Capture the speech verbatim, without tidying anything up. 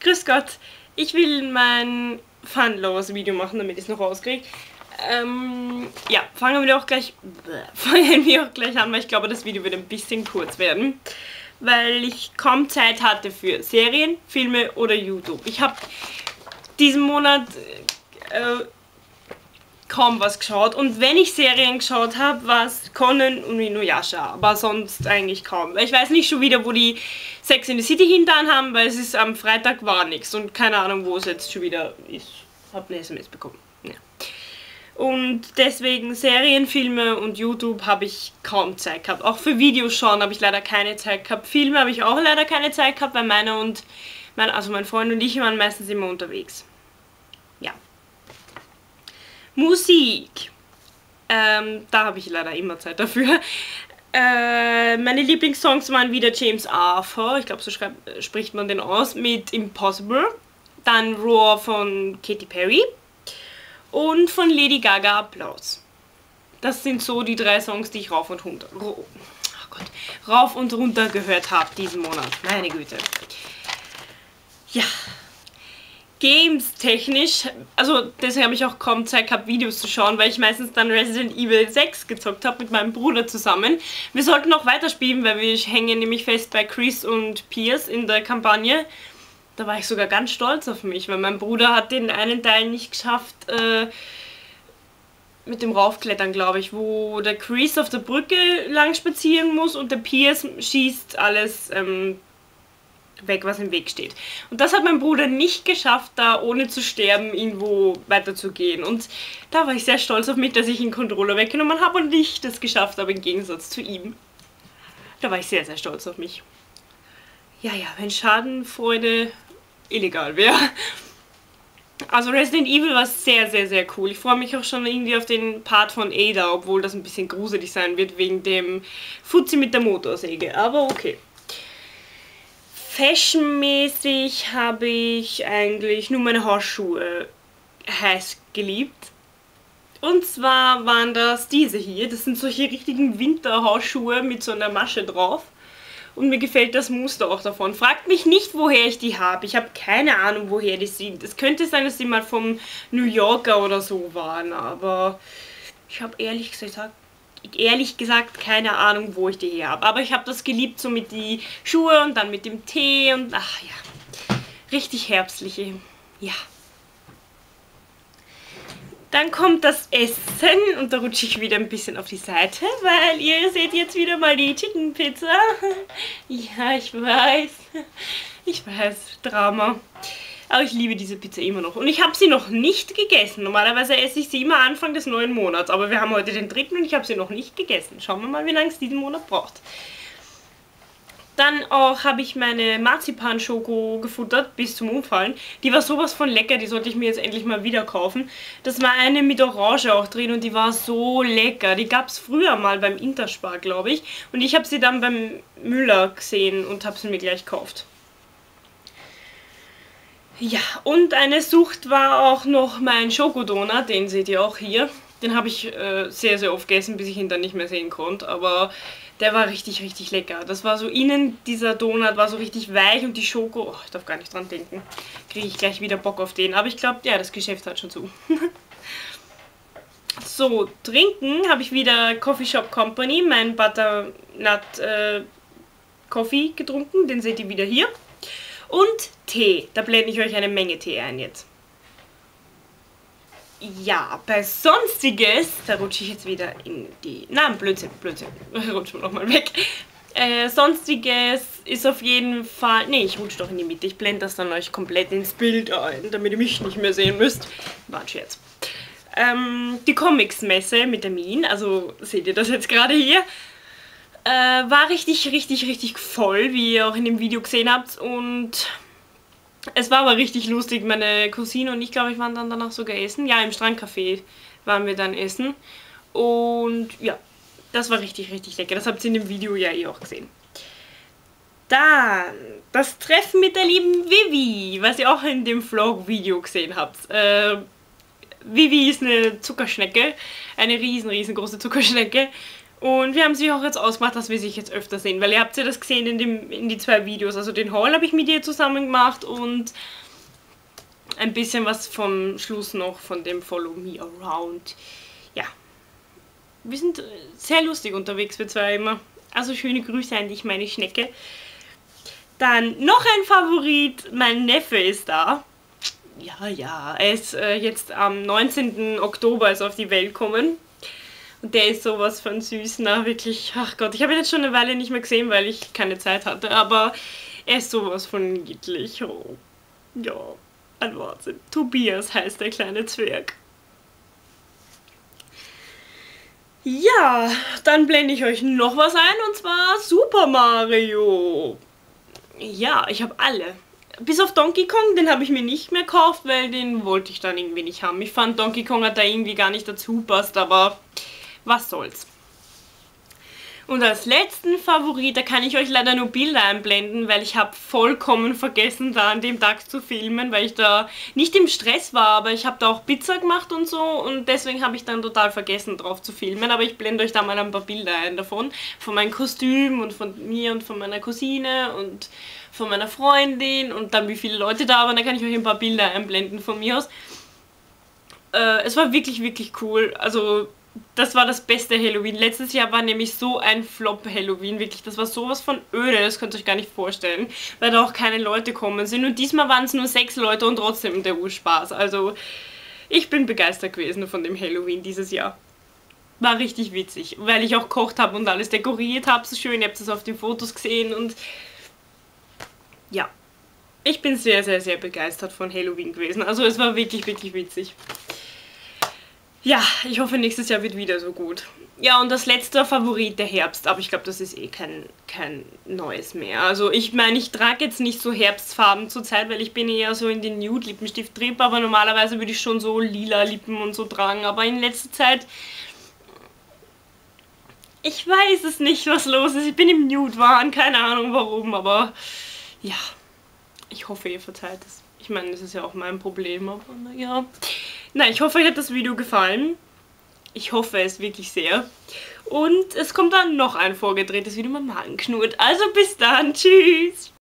Grüß Gott, ich will mein Fun-Lovers-Video machen, damit ich es noch rauskriege. Ähm, ja, fangen wir auch gleich fangen wir auch gleich an, weil ich glaube, das Video wird ein bisschen kurz werden. Weil ich kaum Zeit hatte für Serien, Filme oder YouTube. Ich habe diesen Monat äh, kaum was geschaut. Und wenn ich Serien geschaut habe, war es Conan und Inuyasha. Aber sonst eigentlich kaum. Ich weiß nicht schon wieder, wo die Sex in the City hintan haben, weil es ist am Freitag war nichts. Und keine Ahnung, wo es jetzt schon wieder ist. Hab eine S M S bekommen. Ja. Und deswegen Serien, Filme und YouTube habe ich kaum Zeit gehabt. Auch für Videos schauen habe ich leider keine Zeit gehabt. Filme habe ich auch leider keine Zeit gehabt, weil meine und mein, also mein Freund und ich waren meistens immer unterwegs. Ja. Musik. Ähm, da habe ich leider immer Zeit dafür. Äh, meine Lieblingssongs waren wieder James Arthur, ich glaube so schreibt, spricht man den aus, mit Impossible. Dann Roar von Katy Perry. Und von Lady Gaga Applaus. Das sind so die drei Songs, die ich rauf und runter, oh Gott, rauf und runter gehört habe diesen Monat. Meine Güte. Ja. Games technisch, also deswegen habe ich auch kaum Zeit gehabt, Videos zu schauen, weil ich meistens dann Resident Evil sechs gezockt habe mit meinem Bruder zusammen. Wir sollten noch weiterspielen, weil wir hängen nämlich fest bei Chris und Pierce in der Kampagne. Da war ich sogar ganz stolz auf mich, weil mein Bruder hat den einen Teil nicht geschafft, äh, mit dem Raufklettern, glaube ich, wo der Chris auf der Brücke lang spazieren muss und der Pierce schießt alles ähm, weg, was im Weg steht. Und das hat mein Bruder nicht geschafft, da ohne zu sterben irgendwo weiterzugehen. Und da war ich sehr stolz auf mich, dass ich den Controller weggenommen habe und ich das geschafft habe, im Gegensatz zu ihm. Da war ich sehr, sehr stolz auf mich. Ja, ja, wenn Schadenfreude illegal wäre. Also Resident Evil war sehr, sehr, sehr cool. Ich freue mich auch schon irgendwie auf den Part von Ada, obwohl das ein bisschen gruselig sein wird wegen dem Fuzzi mit der Motorsäge. Aber okay. Fashionmäßig habe ich eigentlich nur meine Hausschuhe heiß geliebt. Und zwar waren das diese hier. Das sind solche richtigen Winterhausschuhe mit so einer Masche drauf. Und mir gefällt das Muster auch davon. Fragt mich nicht, woher ich die habe. Ich habe keine Ahnung, woher die sind. Es könnte sein, dass die mal vom New Yorker oder so waren. Aber ich habe ehrlich gesagt, ehrlich gesagt keine Ahnung, wo ich die her habe. Aber ich habe das geliebt, so mit die Schuhe und dann mit dem Tee. Und ach ja, richtig herbstliche. Ja. Dann kommt das Essen und da rutsche ich wieder ein bisschen auf die Seite, weil ihr seht jetzt wieder mal die Chicken Pizza. Ja, ich weiß. Ich weiß, Drama. Aber ich liebe diese Pizza immer noch. Und ich habe sie noch nicht gegessen. Normalerweise esse ich sie immer Anfang des neuen Monats. Aber wir haben heute den dritten und ich habe sie noch nicht gegessen. Schauen wir mal, wie lange es diesen Monat braucht. Dann auch habe ich meine Marzipan-Schoko gefuttert, bis zum Umfallen. Die war sowas von lecker, die sollte ich mir jetzt endlich mal wieder kaufen. Das war eine mit Orange auch drin und die war so lecker. Die gab es früher mal beim Interspar, glaube ich. Und ich habe sie dann beim Müller gesehen und habe sie mir gleich gekauft. Ja, und eine Sucht war auch noch mein Schokodonut, den seht ihr auch hier. Den habe ich äh, sehr, sehr oft gegessen, bis ich ihn dann nicht mehr sehen konnte. Aber der war richtig, richtig lecker. Das war so innen, dieser Donut war so richtig weich und die Schoko, oh, ich darf gar nicht dran denken, kriege ich gleich wieder Bock auf den. Aber ich glaube, ja, das Geschäft hat schon zu. So, trinken habe ich wieder Coffee Shop Company, mein Butternut äh, Coffee getrunken. Den seht ihr wieder hier. Und Tee, da blende ich euch eine Menge Tee ein jetzt. Ja, bei Sonstiges, da rutsche ich jetzt wieder in die... Nein, Blödsinn, Blödsinn, rutschen wir nochmal weg. Äh, Sonstiges ist auf jeden Fall... Ne, ich rutsche doch in die Mitte, ich blende das dann euch komplett ins Bild ein, damit ihr mich nicht mehr sehen müsst. War ein Scherz. Ähm, die Comics-Messe mit der Min, also seht ihr das jetzt gerade hier, äh, war richtig, richtig, richtig voll, wie ihr auch in dem Video gesehen habt und... Es war aber richtig lustig, meine Cousine und ich, glaube ich, waren dann danach sogar essen. Ja, im Strandcafé waren wir dann essen. Und ja, das war richtig, richtig lecker. Das habt ihr in dem Video ja eh auch gesehen. Dann das Treffen mit der lieben Vivi, was ihr auch in dem Vlog-Video gesehen habt. Äh, Vivi ist eine Zuckerschnecke, eine riesen, riesengroße Zuckerschnecke. Und wir haben sich auch jetzt ausgemacht, dass wir sich jetzt öfter sehen, weil ihr habt ja das gesehen in, dem, in die zwei Videos. Also den Haul habe ich mit ihr zusammen gemacht und ein bisschen was vom Schluss noch von dem Follow Me Around. Ja, wir sind sehr lustig unterwegs, wir zwei immer. Also schöne Grüße an dich, meine Schnecke. Dann noch ein Favorit, mein Neffe ist da. Ja, ja, er ist äh, jetzt am neunzehnten Oktober ist auf die Welt gekommen. Und der ist sowas von süß, na wirklich, ach Gott, ich habe ihn jetzt schon eine Weile nicht mehr gesehen, weil ich keine Zeit hatte, aber er ist sowas von niedlich. Oh. Ja, ein Wahnsinn. Tobias heißt der kleine Zwerg. Ja, dann blende ich euch noch was ein, und zwar Super Mario. Ja, ich habe alle. Bis auf Donkey Kong, den habe ich mir nicht mehr gekauft, weil den wollte ich dann irgendwie nicht haben. Ich fand, Donkey Kong hat da irgendwie gar nicht dazu passt, aber was soll's. Und als letzten Favorit, da kann ich euch leider nur Bilder einblenden, weil ich habe vollkommen vergessen, da an dem Tag zu filmen, weil ich da nicht im Stress war, aber ich habe da auch Pizza gemacht und so und deswegen habe ich dann total vergessen, drauf zu filmen. Aber ich blende euch da mal ein paar Bilder ein davon, von meinem Kostüm und von mir und von meiner Cousine und von meiner Freundin und dann wie viele Leute da waren, da kann ich euch ein paar Bilder einblenden von mir aus. Äh, es war wirklich, wirklich cool, also das war das beste Halloween. Letztes Jahr war nämlich so ein Flop-Halloween, wirklich. Das war sowas von öde, das könnt ihr euch gar nicht vorstellen, weil da auch keine Leute kommen sind. Und diesmal waren es nur sechs Leute und trotzdem der Urspaß. Also, ich bin begeistert gewesen von dem Halloween dieses Jahr. War richtig witzig, weil ich auch gekocht habe und alles dekoriert habe. So schön, ihr habt es auf den Fotos gesehen und ja. Ich bin sehr, sehr, sehr begeistert von Halloween gewesen. Also, es war wirklich, wirklich witzig. Ja, ich hoffe, nächstes Jahr wird wieder so gut. Ja, und das letzte Favorit, der Herbst. Aber ich glaube, das ist eh kein, kein neues mehr. Also ich meine, ich trage jetzt nicht so Herbstfarben zurzeit, weil ich bin eher so in den Nude-Lippenstift-Trip. Aber normalerweise würde ich schon so lila Lippen und so tragen. Aber in letzter Zeit, ich weiß es nicht, was los ist. Ich bin im Nude-Wahn, keine Ahnung warum. Aber ja, ich hoffe, ihr verzeiht es. Ich meine, das ist ja auch mein Problem, aber naja. Na, ich hoffe, euch hat das Video gefallen. Ich hoffe es wirklich sehr. Und es kommt dann noch ein vorgedrehtes Video mit Magen knurrt. Also bis dann, tschüss!